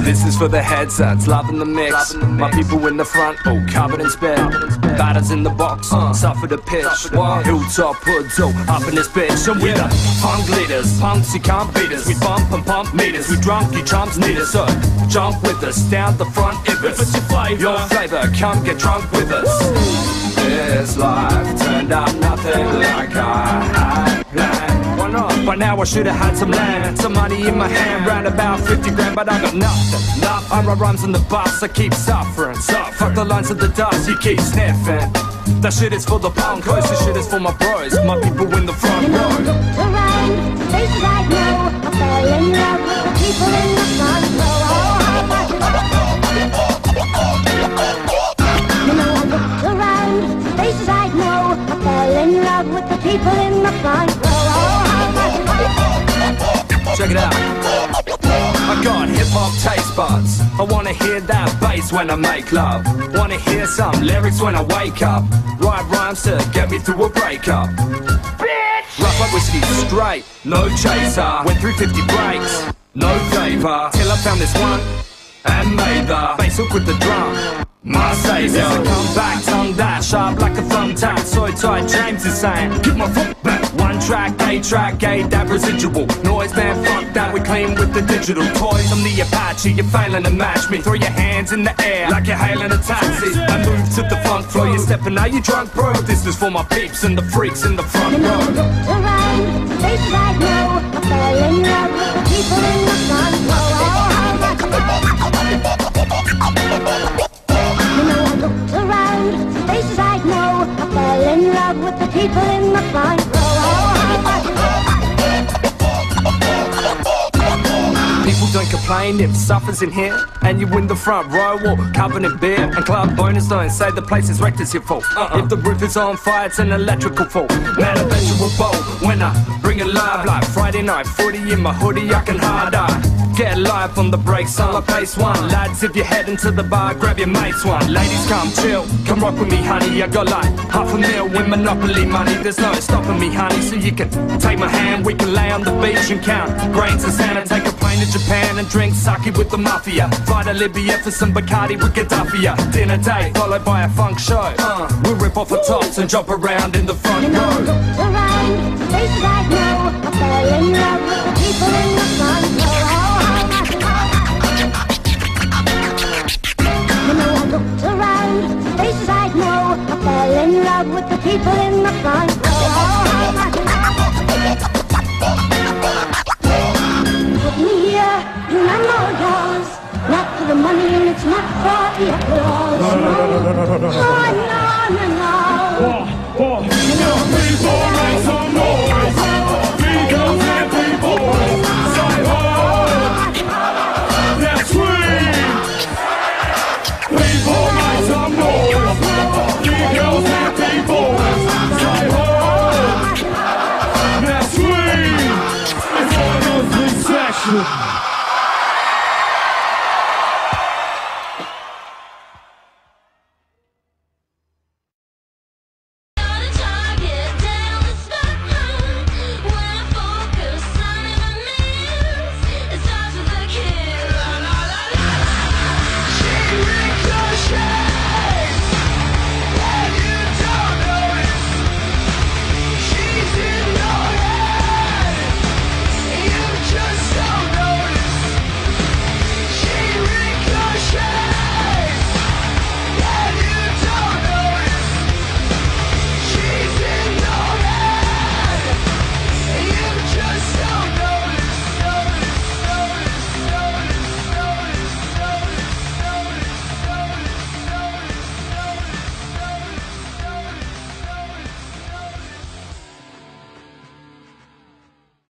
This is for the headsets, loving the mix. My people in the front, oh, covered in spit. Batters in the box, suffer the pitch. Hilltop hoods, oh, up in this bitch. And we the punk leaders, punks you can't beat us. We bump and pump meters, we drunk, you chumps need us. So jump with us, down the front if it's your flavor, come get drunk with us. This life turned out nothing like I had planned. Why not? By now I should've had some land, some money in my hand, round about 50 grand, but I got nothing. I write rhymes on the bus, I keep suffering. Fuck the lines of the dust, you keep sniffing. That shit is for the punkos, this shit is for my bros, my people in the front row. Around, faces I know, I fell in love with the people in the front row. You know I looked around, faces I know, I fell in love with the people in the front row. Check it out. I got hip-hop taste buds. I wanna hear that bass when I make love. Wanna hear some lyrics when I wake up. Write rhymes to get me through a breakup. Bitch! Rough like whiskey, straight, no chaser. Went through 50 breaks, no favor. Till I found this one and made the bass hook with the drum. My savior. Come back, tongue that sharp like a thumbtack. So tight, James is saying, give my foot back. One track, that residual noise, man, fuck that, we clean with the digital toys. I'm the Apache, you're failing to match me. Throw your hands in the air like you're hailing a taxi. I move to the funk flow, you're stepping out, you drunk, bro. This is for my peeps and the freaks in the front row. Around, faces I know, I fell in love with the people in the front row. You know I looked around, faces I know, I fell in love with the people in the front row. People don't complain if stuffers in here and you in the front row or covered in beer. And club bonus don't say the place is wrecked, it's your fault. If the roof is on fire, it's an electrical fault. Man, I bet you will bowl when I bring it live like Friday night footy in my hoodie, I can hard eye. Get live on the brakes on the pace one. Lads, if you're heading to the bar, grab your mates one. Ladies, come chill, come rock with me, honey. I got like $500,000 in Monopoly money. There's no stopping me, honey. So you can take my hand, we can lay on the beach and count grains of sand and take a plane to Japan and drink sake with the mafia. Fly to Libya for some Bacardi with Gaddafi. Dinner date followed by a funk show. We'll rip off the tops and jump around in the front row. Around, faces I know, I fell in love with the people in the front row. You know I looked around, faces I know, I fell in love with the people in the front row. Put me here, and I'm all yours. Not for the money and it's not for the applause. No, no. People make some noise. Girls and people say ho. That's sweet. People make some noise. Girls and people say ho. That's sweet. It's honestly sexual.